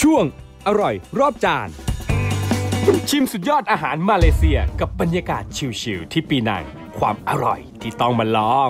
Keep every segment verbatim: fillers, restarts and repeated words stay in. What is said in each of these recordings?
ช่วงอร่อยรอบจานชิมสุดยอดอาหารมาเลเซียกับบรรยากาศชิลๆที่ปีนังความอร่อยที่ต้องมาลอง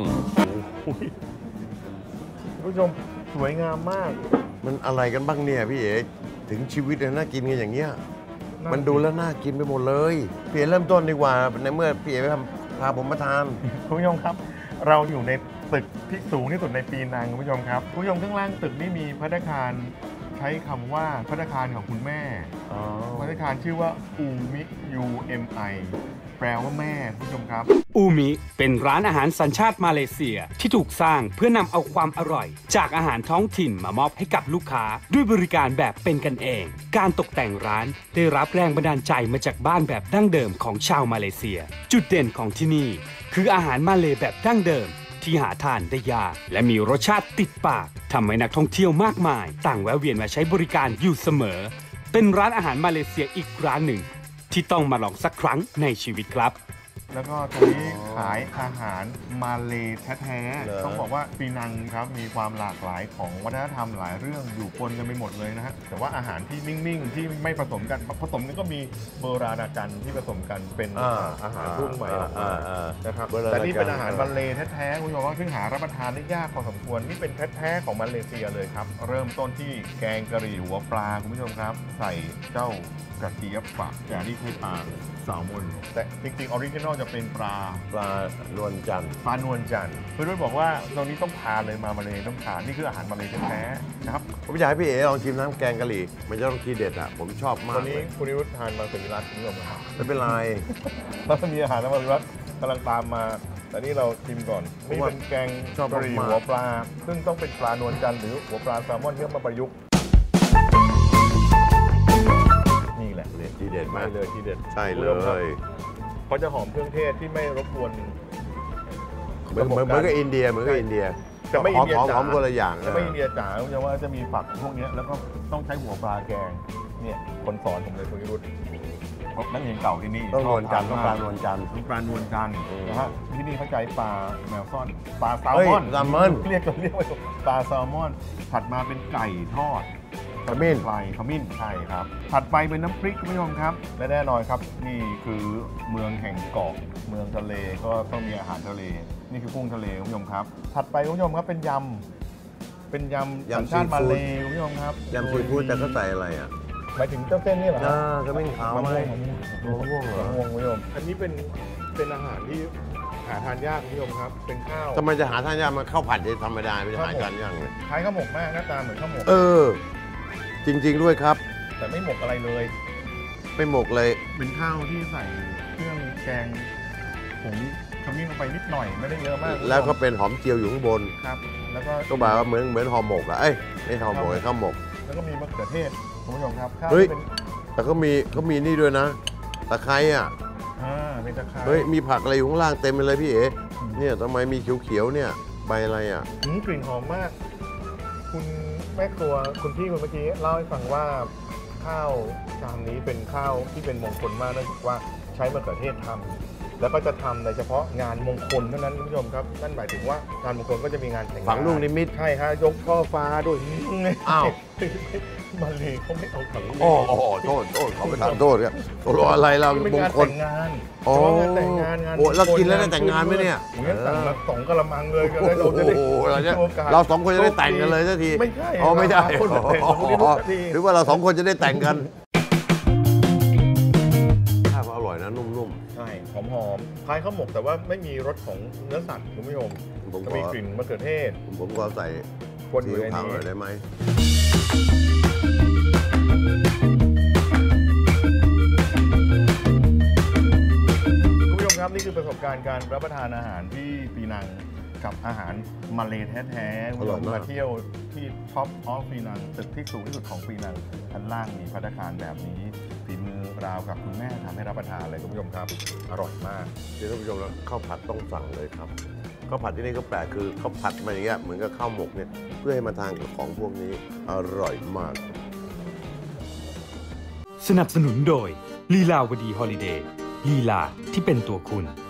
ผู้ชมสวยงามมากมันอะไรกันบ้างเนี่ยพี่เอ๋ถึงชีวิตน่ากินกันอย่างเงี้ยมันดูแล้วน่ากินไปหมดเลยพี่เอ๋เริ่มต้นดีกว่าในเมื่อพี่เอ๋พาผมมาทานคุณผู้ชมครับเราอยู่ในตึกที่สูงที่สุดในปีนังคุณผู้ชมครับคุณผู้ชมข้างล่างตึกนี่มีภัตตาคารใช้คำว่าภัตตาคารของคุณแม่ภัตตาคารชื่อว่าอูมิ ยู เอ็ม ไอ แปลว่าแม่คุณผู้ชมครับอูมิเป็นร้านอาหารสัญชาติมาเลเซียที่ถูกสร้างเพื่อนำเอาความอร่อยจากอาหารท้องถิ่นมามอบให้กับลูกค้าด้วยบริการแบบเป็นกันเองการตกแต่งร้านได้รับแรงบันดาลใจมาจากบ้านแบบดั้งเดิมของชาวมาเลเซียจุดเด่นของที่นี่คืออาหารมาเลแบบดั้งเดิมที่หาทานได้ยากและมีรสชาติติดปากทำให้นักท่องเที่ยวมากมายต่างแวะเวียนมาใช้บริการอยู่เสมอเป็นร้านอาหารมาเลเซียอีกร้านหนึ่งที่ต้องมาลองสักครั้งในชีวิตครับแล้วก็ตรงนี้ขายอาหารมาเลแท้ๆต้องบอกว่าปีนังครับมีความหลากหลายของวัฒนธรรมหลายเรื่องอยู่ปนกันไปหมดเลยนะฮะแต่ว่าอาหารที่นิ่งๆที่ไม่ผสมกันผสมกันก็มีโบราณกันที่ผสมกันเป็นอาหารรุ่นใหม่นะครับแต่นี่เป็นอาหารมาเลแท้ๆคุณผู้ชมว่าซึ่งหารับประทานได้ยากพอสมควรนี่เป็นแท้ๆของมาเลเซียเลยครับเริ่มต้นที่แกงกะหรี่หัวปลาคุณผู้ชมครับใส่เจ้ากระเจี๊ยบปะแต่นี่ใช้ปลาแซลมอนแต่จริงๆออริจินอลจะเป็นปลาปลานวลจันทร์ปลานวลจันทร์เพื่อนๆบอกว่าตรงนี้ต้องทานเลยมามาเลยต้องทานนี่คืออาหารมาเลยแท้ๆนะครับผมอยากให้พี่เอ๋ลองชิมน้ำแกงกะหรี่มันจะต้องทีเด็ดอ่ะผมชอบมากวันนี้คุณนิรุตทานมาเป็นรัฐคุณผู้ชมครับไม่เป็นไรแล้วมีอาหารน้ำมันรัฐกำลังตามมาแต่นี่เราชิมก่อนนี่เป็นแกงกะหรี่หัวปลาซึ่งต้องเป็นปลานวลจันทร์หรือหัวปลาแซลมอนที่มาประยุกต์นี่แหละทีเด็ดมากเลยทีเด็ดใช่เลยเพราะจะหอมเครื่องเทศที่ไม่รบกวนเหมือนเหมือนกับอินเดียเหมือนกับอินเดียจะไม่อินเดียจ๋าหอมคนละอย่างจะไม่อินเดียจ๋าจะว่าจะมีฝักพวกนี้แล้วก็ต้องใช้หัวปลาแกงเนี่ยคนสอนผมเลยคุณนิรุตเพราะนักเรียนเก่าที่นี่ต้องนวลจันทร์ต้องปลานวลจันทร์ต้องปลานวลจันทร์นะฮะที่นี่เขาใช้ปลาแมวซ่อนปลาแซลมอนแซลมอนเรียกกันเรียกว่าปลาแซลมอนผัดมาเป็นไก่ทอดขมิ้นไฟขมิ้นใช่ครับถัดไปเป็นน้ำพริกคุณผู้ชมครับและแน่นอนครับนี่คือเมืองแห่งเกาะเมืองทะเลก็ต้องมีอาหารทะเลนี่คือกุ้งทะเลคุณผู้ชมครับถัดไปคุณผู้ชมครับเป็นยำเป็นยำสัญชาติมาเลคุณผู้ชมครับยำซีฟู้ดแต่ก็ใส่อะไรอ่ะหมายถึงเจ้าเส้นนี่เหรออ่าขมิ้นขาวไหมมะม่วงเหรอมะม่วงคุณผู้ชมอันนี้เป็นเป็นอาหารที่หาทานยากคุณผู้ชมครับเป็นข้าวทำไมจะหาทานยากมันข้าวผัดธรรมดาไม่ใช่หาทานยากเลยคล้ายข้าวหมกมากหน้าตาเหมือนข้าวหมกเออจริงๆด้วยครับแต่ไม่หมกอะไรเลยไม่หมกเลยเป็นข้าวที่ใส่เครื่องแกงผงขมิ้นลงไปนิดหน่อยไม่ได้เยอะมากแล้วก็เป็นหอมเจียวอยู่ข้างบนครับแล้วก็ก็บอกว่าเหมือนเหมือนห่อหมกอะเอ้ยไม่ห่อหมกข้าวหมกแล้วก็มีมะเขือเทศคุณผู้ชมครับเฮ้ยแต่ก็มีก็มีนี่ด้วยนะตะไคร้อ่ะอ่าเป็นตะไคร้เฮ้ยมีผักอะไรอยู่ข้างล่างเต็มไปเลยพี่เอ๋เนี่ยทำไมมีเขียวๆเนี่ยใบอะไรอ่ะกลิ่นหอมมากคุณแม่ครัวคุณพี่คนเมื่อกี้เล่าให้ฟังว่าข้าวจานนี้เป็นข้าวที่เป็นมงคลมากเนื่องจากว่าใช้มะเขือเทศทำแล้วก็จะทำในเฉพาะงานมงคลเท่านั้นคุณผู้ชมครับนั่นหมายถึงว่างานมงคลก็จะมีงานแต่งงานฝังลูกนิมิตใช่ฮะยกช่อฟ้าด้วยอ้าวมาเลยเขาไม่เอาฝังลูกอ๋อโทษโทษเขาไม่ถามโทษครับตกลงอะไรเรามงคลงานอ๋องานแต่งงานงานโอ้เรากินแล้วได้แต่งงานไหมเนี่ยผมจะสั่งมาสองกะละมังเลยก็ได้เราจะได้เราสองคนจะได้แต่งกันเลยสักทีไม่ใช่อ๋อไม่ใช่หรือว่าเราสองคนจะได้แต่งกันข้าวอร่อยนะนุ่มๆใช่หอมๆคล้ายข้าวหมกแต่ว่าไม่มีรสของเนื้อสัตว์คุณผู้ชมจะมีกลิ่นมะเขือเทศผมก็ใส่ซีอิ๊วขาวหน่อยได้ไหมคุณผู้ชมครับนี่คือประสบการณ์การรับประทานอาหารที่ปีนังกับอาหารมาเลแท้ๆคุณผู้ชมมาเที่ยวที่ท็อปออฟปีนังตึกที่สูงที่สุดของปีนังชั้นล่างมีภัตตาคารแบบนี้ฝีมือราวกับคุณแม่ทำให้รับประทานเลยคุณผู้ชมครับอร่อยมากที่ท่านผู้ชมแล้วข้าวผัดต้องสั่งเลยครับข้าวผัดที่นี่ก็แปลกคือข้าวผัดมาอย่างเงี้ยเหมือนกับข้าวหมกเนี่ยเพื่อให้มาทานกับของพวกนี้อร่อยมากสนับสนุนโดยลีลาวดีฮอลิเดย์ลีลาที่เป็นตัวคุณ